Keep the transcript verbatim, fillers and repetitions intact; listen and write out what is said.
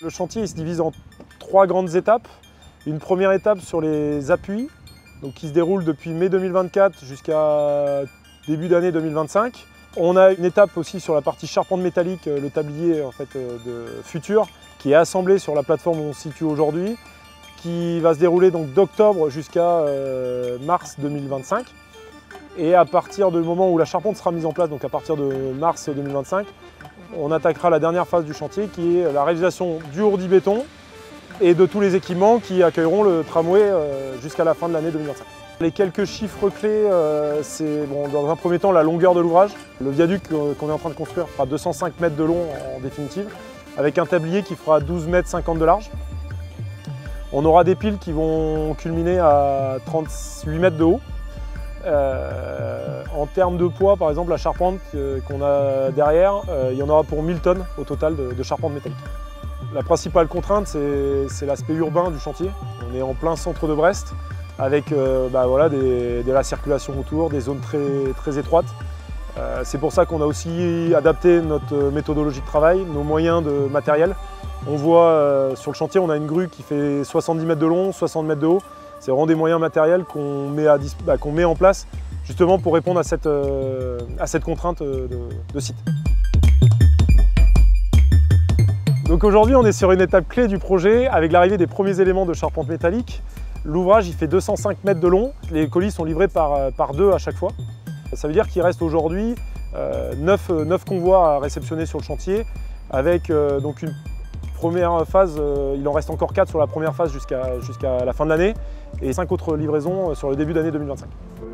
Le chantier il se divise en trois grandes étapes. Une première étape sur les appuis, donc qui se déroule depuis mai deux mille vingt-quatre jusqu'à début d'année deux mille vingt-cinq. On a une étape aussi sur la partie charpente métallique, le tablier en fait, de Futur, qui est assemblé sur la plateforme où on se situe aujourd'hui, qui va se dérouler donc d'octobre jusqu'à euh, mars deux mille vingt-cinq. Et à partir du moment où la charpente sera mise en place, donc à partir de mars deux mille vingt-cinq, on attaquera la dernière phase du chantier qui est la réalisation du ourdi béton et de tous les équipements qui accueilleront le tramway euh, jusqu'à la fin de l'année deux mille vingt-cinq. Les quelques chiffres clés, euh, c'est bon, dans un premier temps la longueur de l'ouvrage. Le viaduc euh, qu'on est en train de construire fera deux cent cinq mètres de long en définitive, avec un tablier qui fera douze mètres cinquante de large. On aura des piles qui vont culminer à trente-huit mètres de haut. Euh, en termes de poids, par exemple, la charpente euh, qu'on a derrière, euh, il y en aura pour mille tonnes au total de, de charpente métallique. La principale contrainte, c'est l'aspect urbain du chantier. On est en plein centre de Brest, avec euh, bah, voilà, des, de la circulation autour, des zones très, très étroites. Euh, c'est pour ça qu'on a aussi adapté notre méthodologie de travail, nos moyens de matériel. On voit euh, sur le chantier, on a une grue qui fait soixante-dix mètres de long, soixante mètres de haut. C'est vraiment des moyens matériels qu'on met, bah, qu'on met en place justement pour répondre à cette, euh, à cette contrainte de, de site. Donc aujourd'hui, on est sur une étape clé du projet avec l'arrivée des premiers éléments de charpente métallique. L'ouvrage il fait deux cent cinq mètres de long. Les colis sont livrés par, par deux à chaque fois. Ça veut dire qu'il reste aujourd'hui euh, neuf, neuf convois à réceptionner sur le chantier avec euh, donc une première phase, euh, il en reste encore quatre sur la première phase jusqu'à jusqu'à la fin de l'année et cinq autres livraisons sur le début d'année deux mille vingt-cinq.